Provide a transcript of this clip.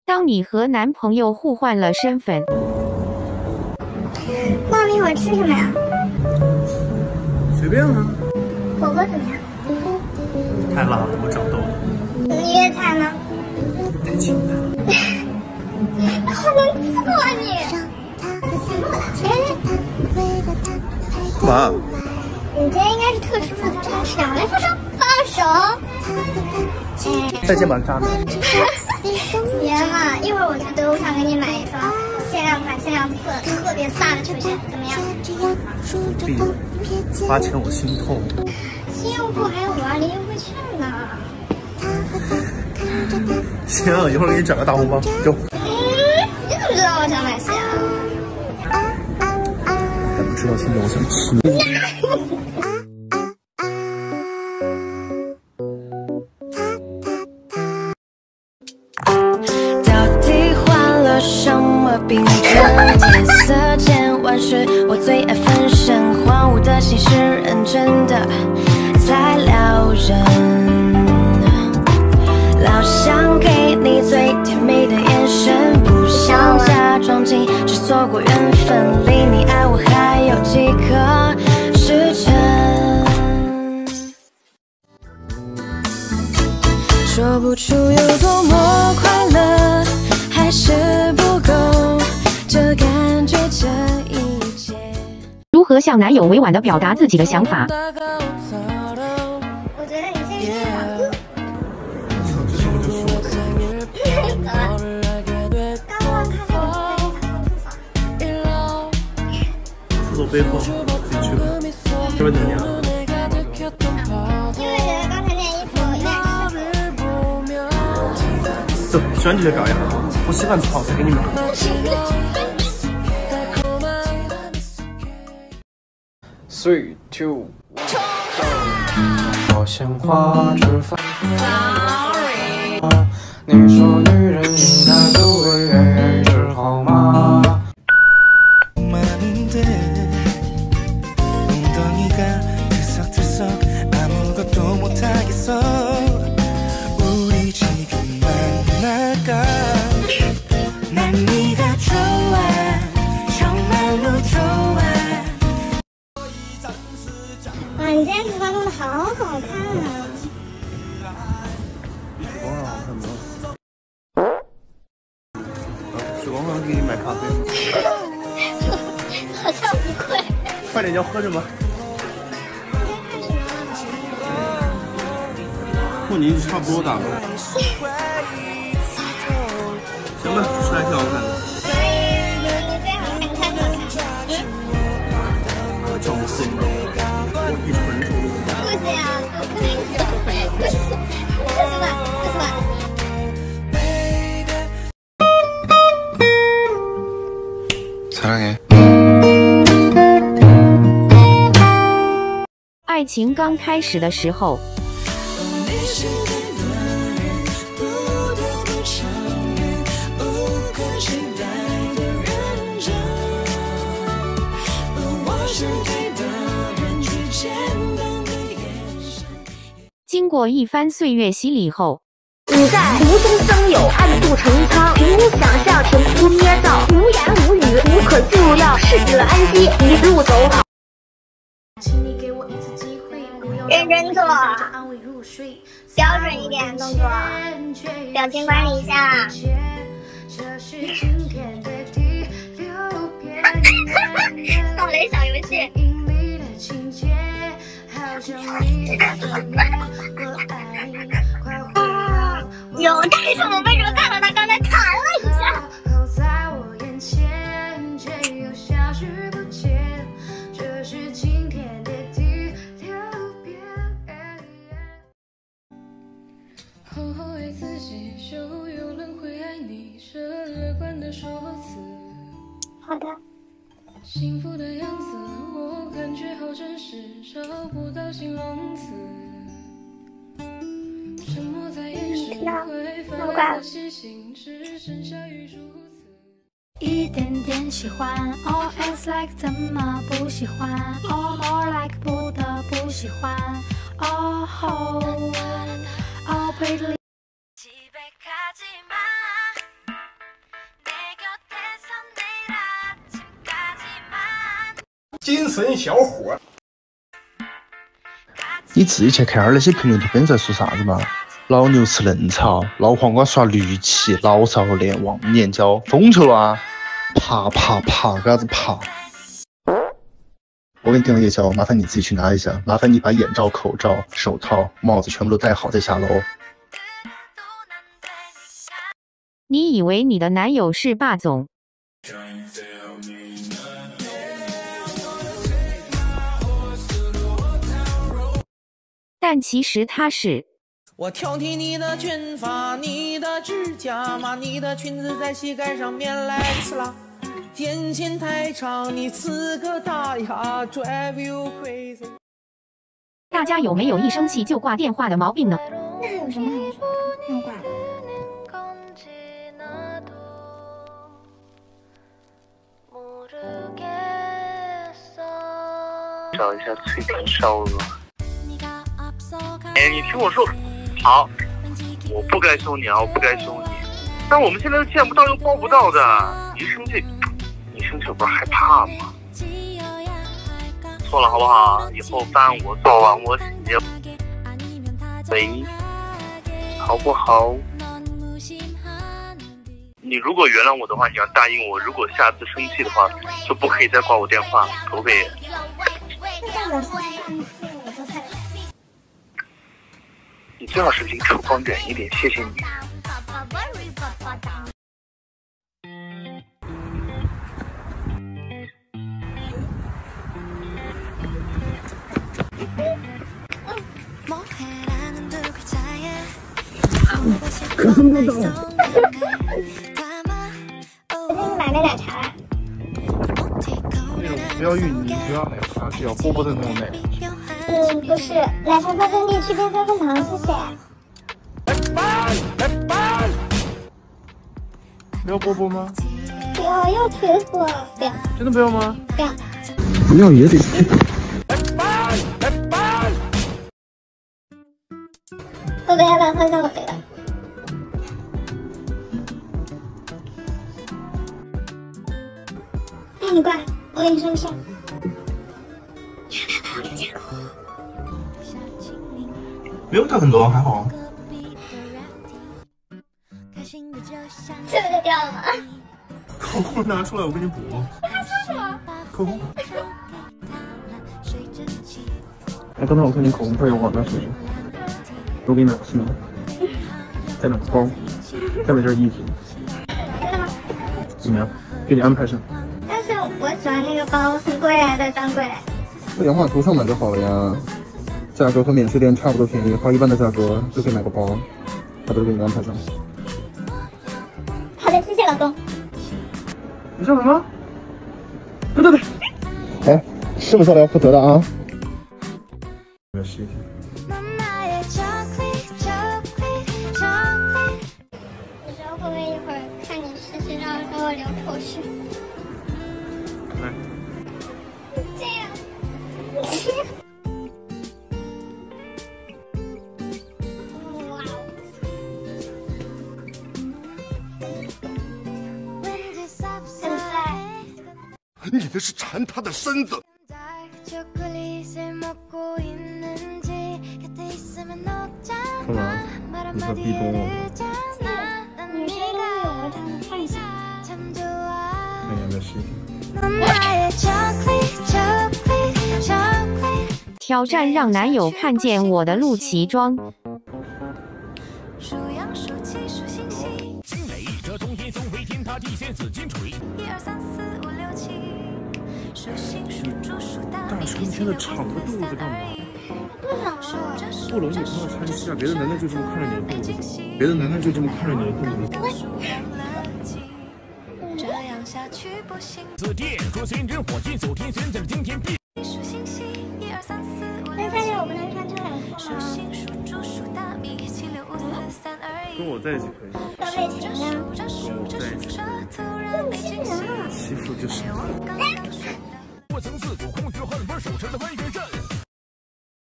当你和男朋友互换了身份， 那我们一会儿吃什么呀？ 随便啊。 火锅怎么样？ 太辣了，我长痘了。 粤菜呢？ 太清淡。 好能吃啊你！ 干嘛？ 你今天应该是特殊的餐吃啊！来，放手，放手！ 再见吧，渣男。 别嘛，一会儿我去德物上给你买一双限量款、限量色、特别飒的球鞋，怎么样？ 闭嘴！花钱我心痛。 信用部还有520优惠券呢。 行，一会儿给你转个大红包，走。 你怎么知道我想买鞋啊？ 但不知道现在我想吃你。 什么病症？天色渐晚时，我最爱分身，荒芜的心是认真的，在撩人。老想给你最甜蜜的眼神，不想假装矜持，错过缘分，离你爱我还有几个时辰？说不出有多么快乐。还是不够，这感觉这一切。 如何向男友委婉地表达自己的想法？ 我觉得你现在是网路。刚刚看见你在厕所背后，自己去吧。这边等你啊。 因为觉得刚才那件衣服有点适合。 走，喜欢你的表演。我洗碗槽再给你买。3、2、1。我先花枝繁花。你说女人应该都会为之好吗？ 哇，你今天头发弄得好好看啊！ 时光好看吗？时光让给你买咖啡吗？ 好像不会。 快点，要喝什么？和你差不多大吧。行吧，出来挺好看的。 所以你最好看，你看好看。 我叫我自己，我一纯纯。 不行，不行，不行吧，不行吧。 사랑해。 爱情刚开始的时候。 经过一番岁月洗礼后， 你在无中生有，暗度陈仓，凭空想象，凭空捏造，无言无语，无可救药，适得安息，一路走好。 认真做，标准一点动作，表情管理一下。扫雷小游戏。有，但是我为什么看到他刚才弹了一下？好的。 幸福的样子，我感觉好真实，找不到形容词。沉默在掩饰会泛滥的细心，只剩下语助词。一点点喜欢 ，all as like 怎么不喜欢 ，all more like 不得不喜欢 ，all whole，all pretty。 精神小伙。 你自己去看下那些评论图片在说啥子嘛？老牛吃嫩草，老黄瓜耍绿旗，老少恋忘年交，疯球了啊！爬，干啥子爬？我给你订了夜宵，麻烦你自己去拿一下。麻烦你把眼罩、口罩、手套、帽子全部都戴好再下楼。 你以为你的男友是霸总？但其实他是。 我挑剔你的卷发，你的指甲嘛，你的裙子在膝盖上面来刺啦，天线太长，你刺个大牙 ，drive you crazy。 大家有没有一生气就挂电话的毛病呢？ 那还有什么好说？那我挂了。 找一下脆皮烧鹅。 哎，你听我说，好，我不该凶你啊，我不该凶你。但我们现在又见不到又抱不到的，你生气我不是害怕吗？错了好不好？以后饭我做完我洗，喂，好不好？你如果原谅我的话，你要答应我，如果下次生气的话，就不可以再挂我电话，可不可以？你最好是离厨房远一点，谢谢你。 可是不到。 我给你买杯奶茶。 不要芋泥，不要奶茶，只要波波的那种奶。 不是，奶茶3分地去边3分糖，谢谢。 不要波波吗？ 不要，要腿死我了！不要。 真的不要吗？ 不要。 不要也得。 我杯的，喝一下我杯的。哎，你过来，我跟你说个事儿。 没有掉很多，还好。 这个就掉了吗？ 口红拿出来，我给你补。 你还说什么？ 口红。哎，刚才我看你口红配我那水，我给你买个新的，再买个包，再买件衣服。 真的吗？ 怎么样？给你安排上。 但是我喜欢那个包，很贵的，专柜。 在洋画图上买就好了呀，价格和免税店差不多便宜，花一半的价格就可以买个包，他都给你安排上。 好的，谢谢老公。 你笑什么？对，哎，是不是要负责的啊？没事。 我知道会不会一会儿看你事实上给我流口水？ 来， 这样。哇哦！ 你那是馋他的身子。 干嘛？你在逼咚我？ 女生都有，我长得太小。 哎呀，没事。 挑战让男友看见我的陆琪装。 惊雷，这东西总会天塌地陷紫金锤。 大春天的敞个肚子干嘛？不容易，不要参加，别的男的就这么看着你的肚子，别的男的就这么看着你的肚子。 紫电说仙人火炬走天旋，在今天必。 那下面我不能穿这两裤吗？ 跟我在一起可以。 要被情呀？ 跟我在一起。 那没人啊。 欺负就是。 我曾自古空余恨，而守城的威震。